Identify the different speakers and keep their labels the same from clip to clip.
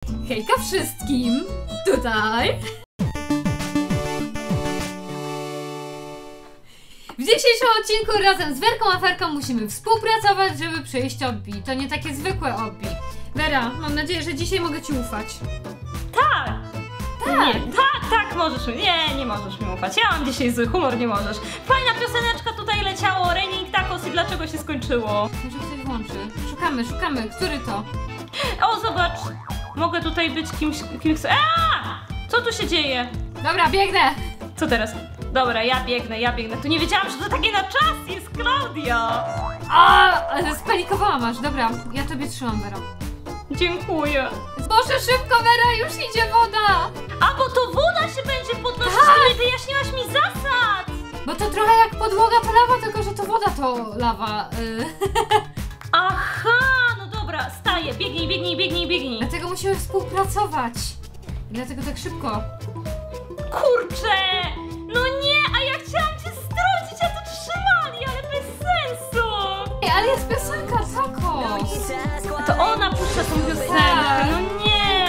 Speaker 1: Hejka wszystkim! Tutaj! W dzisiejszym odcinku razem z Werką Aferką musimy współpracować, żeby przejść obbi. To nie takie zwykłe obbi. Wera, mam nadzieję, że dzisiaj mogę ci ufać.
Speaker 2: Tak!
Speaker 1: Tak!
Speaker 2: Nie, tak możesz mi. Nie możesz mi ufać. Ja mam dzisiaj zły humor, nie możesz. Fajna pioseneczka tutaj leciało, Raining Tacos i dlaczego się skończyło?
Speaker 1: Może ktoś włączy. Szukamy. Który to?
Speaker 2: O, zobacz! Mogę tutaj być kimś... Co tu się dzieje?
Speaker 1: Dobra, biegnę!
Speaker 2: Co teraz? Dobra, ja biegnę. Tu nie wiedziałam, że to takie na czas jest, Klaudia!
Speaker 1: Ale spanikowałam aż. Dobra, ja tobie trzymam, Wera.
Speaker 2: Dziękuję.
Speaker 1: Boże, szybko, Wera, już idzie woda!
Speaker 2: A, bo to woda się będzie podnosić,
Speaker 1: Tak.
Speaker 2: nie wyjaśniłaś mi zasad!
Speaker 1: Bo to trochę jak podłoga to lawa, tylko że to woda to lawa.
Speaker 2: Aha, no dobra, staję, biegnij.
Speaker 1: Dlatego musimy współpracować. I dlatego tak szybko.
Speaker 2: Kurczę! No nie, a ja chciałam cię strącić, a to trzymali, ale bez sensu!
Speaker 1: Ej, ale jest piosenka, Tacos!
Speaker 2: To ona puszcza tą piosenkę,
Speaker 1: Tak.
Speaker 2: no nie!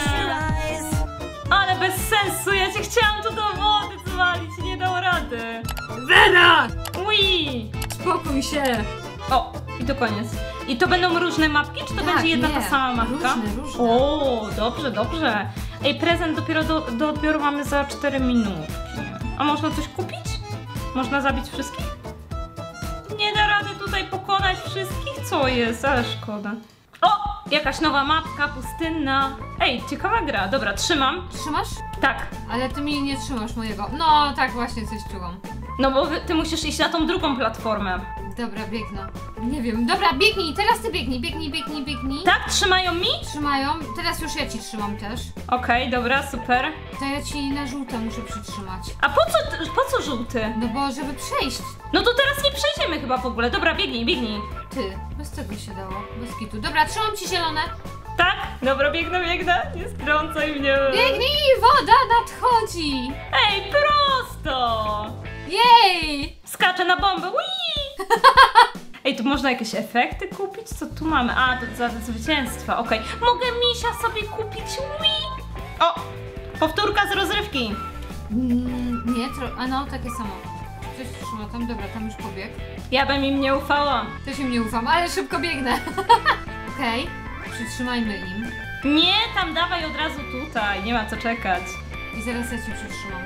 Speaker 2: Ale bez sensu, ja cię chciałam tu do wody zwalić, nie dał rady.
Speaker 1: Wera!
Speaker 2: Ui!
Speaker 1: Spokój się!
Speaker 2: O, i to koniec. I to będą różne mapki, czy to
Speaker 1: Tak,
Speaker 2: będzie jedna
Speaker 1: nie.
Speaker 2: ta sama mapka?
Speaker 1: Różne.
Speaker 2: O, dobrze. Ej, prezent dopiero do odbioru mamy za 4 minutki. A można coś kupić? Można zabić wszystkich? Nie da rady tutaj pokonać wszystkich? Co jest? Ale szkoda. O! Jakaś nowa mapka pustynna. Ej, ciekawa gra. Dobra, trzymam.
Speaker 1: Trzymasz?
Speaker 2: Tak.
Speaker 1: Ale ty mi nie trzymasz mojego. No, tak właśnie coś czułam.
Speaker 2: No bo ty musisz iść na tą drugą platformę.
Speaker 1: Dobra, biegnę. Nie wiem. Dobra, biegnij, teraz ty biegnij.
Speaker 2: Tak? Trzymają mi?
Speaker 1: Trzymają. Teraz już ja ci trzymam też.
Speaker 2: Okej, dobra, super.
Speaker 1: To ja ci na żółte muszę przytrzymać.
Speaker 2: A po co żółty?
Speaker 1: No bo żeby przejść.
Speaker 2: No to teraz nie przejdziemy chyba w ogóle. Dobra, biegnij.
Speaker 1: Ty, bez tego się dało. Bez kitu. Dobra, trzymam ci zielone.
Speaker 2: Tak? Dobra, biegnę. Nie strącaj mnie.
Speaker 1: Biegnij, woda nadchodzi.
Speaker 2: Ej, prosto!
Speaker 1: Jej!
Speaker 2: Skaczę na bombę. Whee! Ej, tu można jakieś efekty kupić? Co tu mamy? A, to za zwycięstwa. Okej. Mogę misia sobie kupić. Whee! O! Powtórka z rozrywki.
Speaker 1: Nie, a no, takie samo. Coś trzyma tam, dobra, tam już pobiegł.
Speaker 2: Ja bym im nie ufała.
Speaker 1: Też im nie ufam, ale szybko biegnę. Okej, przytrzymajmy im.
Speaker 2: Nie, tam dawaj od razu tutaj. Nie ma co czekać.
Speaker 1: I zaraz ja ci przytrzymam.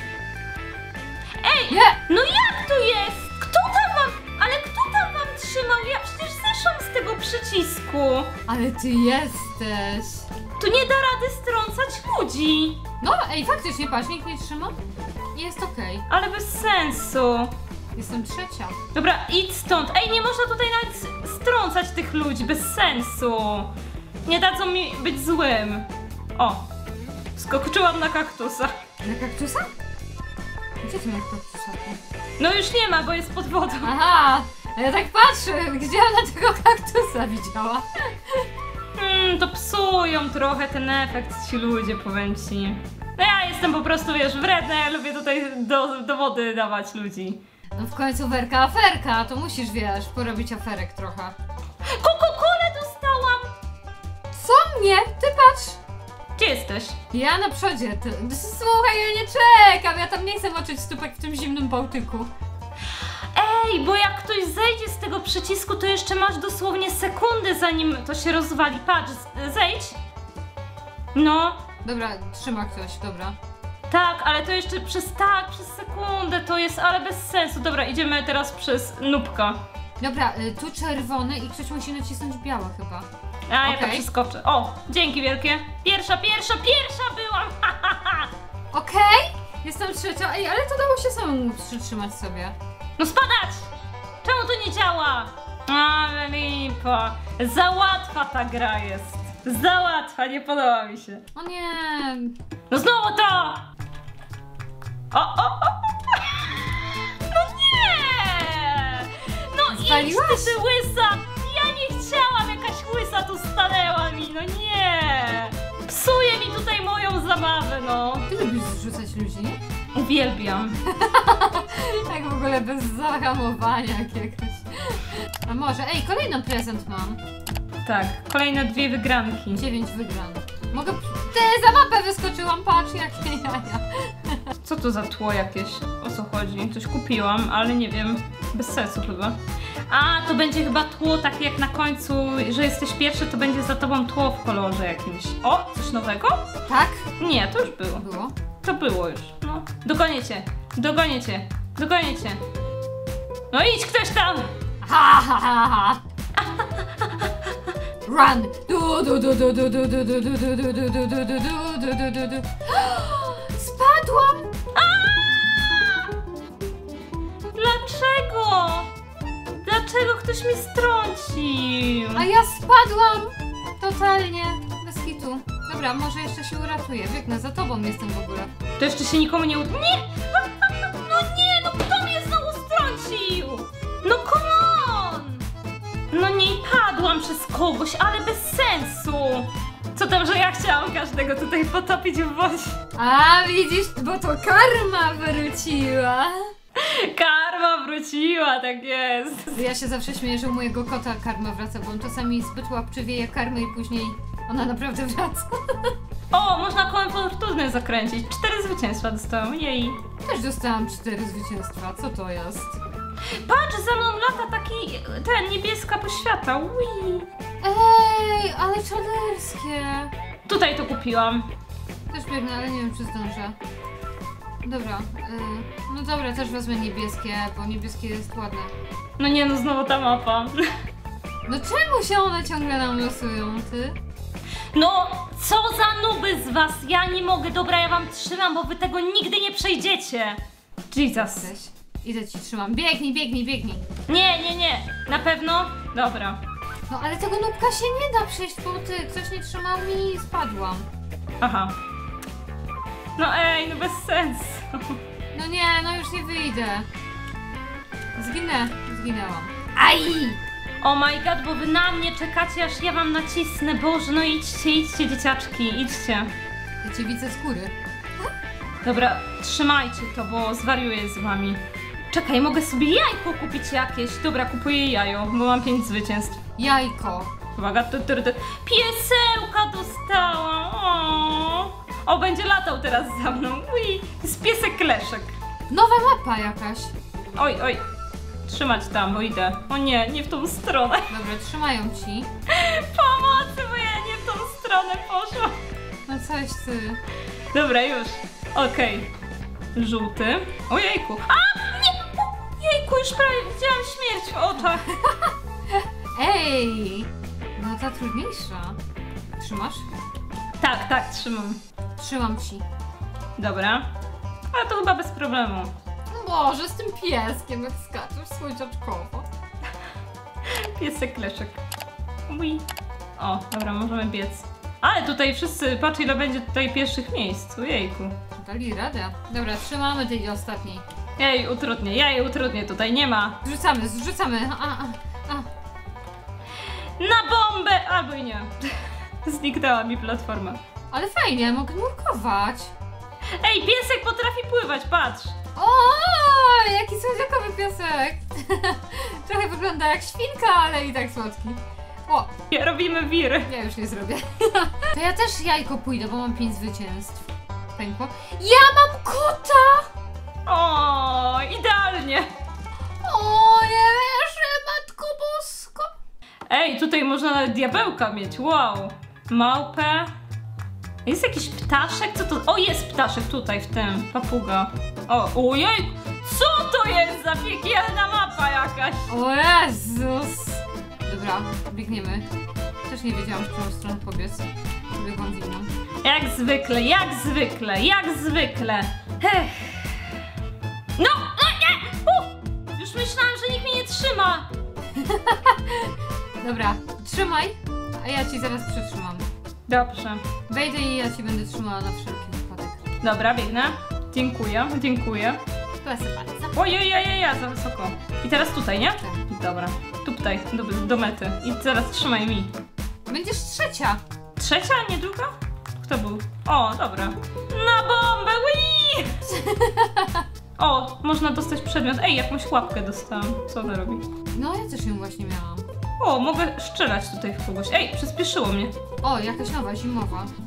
Speaker 2: Ej!
Speaker 1: Nie!
Speaker 2: No jak to jest? Kto tam wam trzymał? Ja przecież zeszłam z tego przycisku.
Speaker 1: Ale ty jesteś.
Speaker 2: Tu nie da rady strącać ludzi.
Speaker 1: No, ej, faktycznie, patrz, nikt nie trzyma. Jest okej.
Speaker 2: Ale bez sensu.
Speaker 1: Jestem trzecia.
Speaker 2: Dobra, idź stąd. Ej, nie można tutaj nawet strącać tych ludzi, bez sensu. Nie dadzą mi być złym. O, skoczyłam na kaktusa.
Speaker 1: Na kaktusa? Gdzie ty masz kaktusa?
Speaker 2: No już nie ma, bo jest pod wodą.
Speaker 1: Aha, a ja tak patrzę, gdzie ona tego kaktusa widziała?
Speaker 2: To psują trochę ten efekt ci ludzie, powiem ci. No ja jestem po prostu, wiesz, wredna, ja lubię tutaj do wody dawać ludzi.
Speaker 1: No w końcu Werka Aferka, to musisz, wiesz, porobić aferek trochę.
Speaker 2: Coca-Colę dostałam!
Speaker 1: Co mnie? Ty patrz!
Speaker 2: Gdzie jesteś?
Speaker 1: Ja na przodzie, ty. Słuchaj, ja nie czekam, ja tam nie chcę moczyć stópek w tym zimnym Bałtyku.
Speaker 2: Ej, bo jak ktoś zejdzie z tego przycisku, to jeszcze masz dosłownie sekundę, zanim to się rozwali. Patrz, zejdź. No.
Speaker 1: Dobra, trzyma ktoś, dobra.
Speaker 2: Tak, ale to jeszcze przez sekundę to jest, ale bez sensu. Dobra, idziemy teraz przez nubka.
Speaker 1: Dobra, tu czerwony i ktoś musi nacisnąć białe chyba.
Speaker 2: A, ja to
Speaker 1: Okej.
Speaker 2: przeskoczę. O, dzięki wielkie. Pierwsza byłam.
Speaker 1: Okej, jestem trzecia. Ej, ale to dało się samemu przytrzymać sobie.
Speaker 2: No spadać! Czemu to nie działa? Ale lipa. Za łatwa ta gra jest. Za łatwa, nie podoba mi się.
Speaker 1: O nie.
Speaker 2: No znowu to! O! No nie! No
Speaker 1: Zwaliłaś?
Speaker 2: idź ty łysa! Ja nie chciałam, jakaś łysa tu stanęła mi, no nie! Psuje mi tutaj moją zabawę, no.
Speaker 1: Ty lubisz zrzucać ludzi?
Speaker 2: Uwielbiam.
Speaker 1: Tak w ogóle bez zahamowania jakiegoś. A może, ej, kolejny prezent mam.
Speaker 2: Tak, kolejne 2 wygranki.
Speaker 1: 9 wygranych. Mogę... Ty, za mapę wyskoczyłam, patrz jakie jaja.
Speaker 2: Co to za tło jakieś? O co chodzi? Coś kupiłam, ale nie wiem. Bez sensu chyba. A, to będzie chyba tło takie jak na końcu, że jesteś pierwszy, to będzie za tobą tło w kolorze jakimś. O, coś nowego?
Speaker 1: Tak?
Speaker 2: Nie, to już było.
Speaker 1: Było?
Speaker 2: To było już, no. Dogonię cię, dogonię cię, dogonię cię. No idź ktoś tam!
Speaker 1: Ha, ha, ha, ha. Run! Du, du, du, du, du, du, du, du, du, du, du, du, du, du, du, du, du, du. Spadłam!
Speaker 2: Dlaczego? Dlaczego ktoś mnie strącił?
Speaker 1: A ja spadłam! Totalnie, bez hitu. Dobra, może jeszcze się uratuję. Biegnę, za tobą jestem w ogóle.
Speaker 2: To jeszcze się nikomu nie uda. Nie! No nie, no kto mnie znowu strącił? No come on! No nie, padłam przez kogoś, ale bez sensu. Co tam, że ja chciałam każdego tutaj potopić w wodzie.
Speaker 1: A, widzisz, bo to karma wróciła.
Speaker 2: Karma wróciła, tak jest.
Speaker 1: Ja się zawsze śmieję, że u mojego kota karma wraca, bo on czasami zbyt łapczy wieje karmy i później ona naprawdę wraca.
Speaker 2: O, można kołem fortuny zakręcić. 4 zwycięstwa dostałam, jej.
Speaker 1: Też dostałam 4 zwycięstwa, co to jest?
Speaker 2: Patrz, za mną lata taki, niebieska poświata. Ui.
Speaker 1: Ej, ale czaderskie.
Speaker 2: Tutaj to kupiłam.
Speaker 1: Też biegnę, ale nie wiem, czy zdążę. Dobra, no dobra, też wezmę niebieskie, bo niebieskie jest ładne.
Speaker 2: No nie, no znowu ta mapa.
Speaker 1: No czemu się one ciągle nam losują, ty?
Speaker 2: No, co za nuby z was? Ja nie mogę. Dobra, ja wam trzymam, bo wy tego nigdy nie przejdziecie. Jesus.
Speaker 1: Jesteś. Idę ci trzymam. Biegnij, biegnij, biegnij.
Speaker 2: Nie. Na pewno? Dobra.
Speaker 1: No ale tego nubka się nie da przejść, bo ty, ktoś nie trzymał mi i spadłam.
Speaker 2: Aha. No ej, no bez sensu.
Speaker 1: No nie, no już nie wyjdę. Zginęłam. Aj!
Speaker 2: Oh my god, bo wy na mnie czekacie, aż ja wam nacisnę. Boże, no idźcie, dzieciaczki, idźcie.
Speaker 1: Ja cię widzę skóry.
Speaker 2: Dobra, trzymajcie to, bo zwariuję z wami. Czekaj, mogę sobie jajko kupić jakieś. Dobra, kupuję jajo, bo mam 5 zwycięstw.
Speaker 1: Jajko.
Speaker 2: Uwaga, piesełka dostałam. O, będzie latał teraz za mną. Ui, jest piesek Leszek.
Speaker 1: Nowa mapa jakaś.
Speaker 2: Oj, trzymać tam, bo idę. O nie, nie w tą stronę.
Speaker 1: Dobra, trzymają ci.
Speaker 2: Pomocy, bo ja nie w tą stronę poszłam.
Speaker 1: No coś ty.
Speaker 2: Dobra, już. Okej. Żółty. Ojejku. A! Nie! Jejku, już prawie widziałam śmierć w oczach.
Speaker 1: Ej! No ta trudniejsza. Trzymasz?
Speaker 2: Tak, trzymam.
Speaker 1: Trzymam ci.
Speaker 2: Dobra. Ale to chyba bez problemu.
Speaker 1: Boże, z tym pieskiem jak skaczesz słodziaczkowo.
Speaker 2: Piesek Leszek. Ui. O, dobra, możemy biec. Ale tutaj wszyscy, patrz ile będzie tutaj pierwszych miejsc. Ojejku.
Speaker 1: Dali radę. Dobra, trzymamy tej ostatniej.
Speaker 2: Ja jej utrudnię, tutaj nie ma.
Speaker 1: Zrzucamy.
Speaker 2: Na bombę! Albo i nie. Zniknęła mi platforma.
Speaker 1: Ale fajnie, mogę nurkować.
Speaker 2: Ej, piesek potrafi pływać, patrz.
Speaker 1: O, jaki słodziakowy piesek. Trochę wygląda jak świnka, ale i tak słodki. O,
Speaker 2: Robimy wiry.
Speaker 1: ja już nie zrobię. To ja też jajko pójdę, bo mam 5 zwycięstw. Pękło. Ja mam kota!
Speaker 2: O, idealnie.
Speaker 1: O, nie wierzę, Matko Bosko.
Speaker 2: Ej, tutaj można nawet diabełka mieć, wow. Małpę. Jest jakiś ptaszek? Co to? O, jest ptaszek tutaj w tym. Papuga. O, ojej! Co to jest za piekielna mapa jakaś?
Speaker 1: O Jezus. Dobra, biegniemy. Też nie wiedziałam, w którą stronę pobiec. Biegłam w inną.
Speaker 2: Jak zwykle. Ech. No, nie! Już myślałam, że nikt mnie nie trzyma.
Speaker 1: Dobra, trzymaj, a ja ci zaraz przytrzymam.
Speaker 2: Dobrze.
Speaker 1: Wejdę i ja ci będę trzymała na wszelki wypadek.
Speaker 2: Dobra, biegnę. Dziękuję.
Speaker 1: Proszę bardzo.
Speaker 2: Ojej, za wysoko. I teraz tutaj, nie?
Speaker 1: Tak.
Speaker 2: Dobra. Tutaj, do mety. I teraz trzymaj mi.
Speaker 1: Będziesz trzecia.
Speaker 2: Trzecia, nie druga? Kto był? O, dobra. Na bombę, wii! O, można dostać przedmiot. Ej, jakąś łapkę dostałam. Co ona robi?
Speaker 1: No, ja też ją właśnie miałam.
Speaker 2: O, mogę strzelać tutaj w kogoś. Ej, przyspieszyło mnie.
Speaker 1: O, jakaś nowa, zimowa.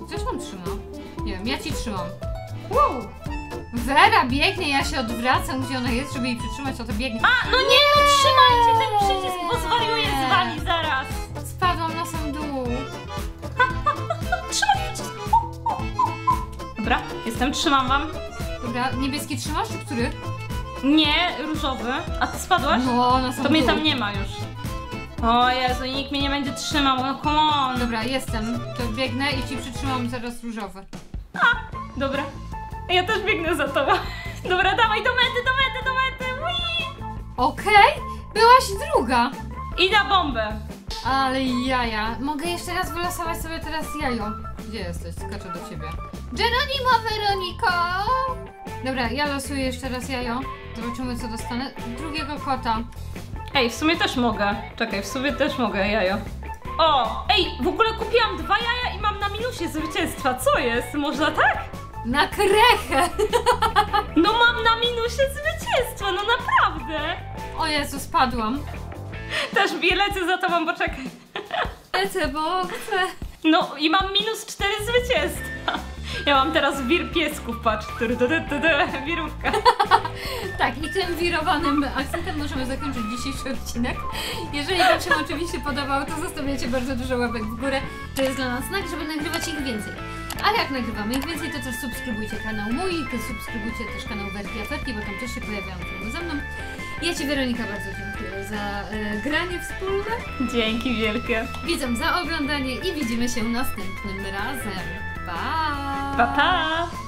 Speaker 1: Ktoś tam trzyma. Nie wiem, ja ci trzymam. Wow. Wera biegnie, ja się odwracam, gdzie ona jest, żeby jej przytrzymać, a to biegnie.
Speaker 2: A, no nie, trzymajcie ten przycisk, bo zwariuję z wami zaraz.
Speaker 1: Spadłam na sam dół.
Speaker 2: Trzymaj przycisk. Dobra, trzymam wam.
Speaker 1: Dobra, niebieski trzymasz, czy który?
Speaker 2: Nie, różowy. A ty spadłaś?
Speaker 1: No, na sam
Speaker 2: To mnie
Speaker 1: dół.
Speaker 2: tam nie ma już. O Jezu, nikt mnie nie będzie trzymał, no come on.
Speaker 1: Dobra, jestem. To biegnę i ci przytrzymam zaraz różowy.
Speaker 2: Dobra, ja też biegnę za tobą. Dobra, dawaj do mety. Ui!
Speaker 1: Okej, byłaś druga.
Speaker 2: I na bombę.
Speaker 1: Ale jaja. Mogę jeszcze raz wylosować sobie teraz jajo. Gdzie jesteś? Skaczę do ciebie. Geronimo, Weroniko! Dobra, ja losuję jeszcze raz jajo. Zobaczymy, co dostanę. Drugiego kota.
Speaker 2: Ej, w sumie też mogę. Czekaj, w sumie też mogę jajo. O, ej, w ogóle kupiłam 2 jaja i mam na minusie zwycięstwa. Co jest? Można tak?
Speaker 1: Na krechę!
Speaker 2: No mam na minusie zwycięstwa, no naprawdę.
Speaker 1: O Jezu, spadłam.
Speaker 2: Też lecę za tobą, bo czekaj.
Speaker 1: Lecę, bo chcę.
Speaker 2: No i mam minus 4 zwycięstwa. Ja mam teraz wir piesków, patrz. Wirówka.
Speaker 1: Tak, i tym wirowanym akcentem możemy zakończyć dzisiejszy odcinek. Jeżeli Wam się oczywiście podobał, to zostawiacie bardzo dużo łapek w górę. To jest dla nas znak, żeby nagrywać ich więcej. A jak nagrywamy ich więcej, to też subskrybujcie kanał mój, subskrybujcie też kanał Werki Aferki, bo tam też się pojawiają filmy ze mną. Ja Ci, Weronika, bardzo dziękuję za granie wspólne.
Speaker 2: Dzięki wielkie.
Speaker 1: Widzom za oglądanie i widzimy się następnym razem. Pa!
Speaker 2: Pa, pa!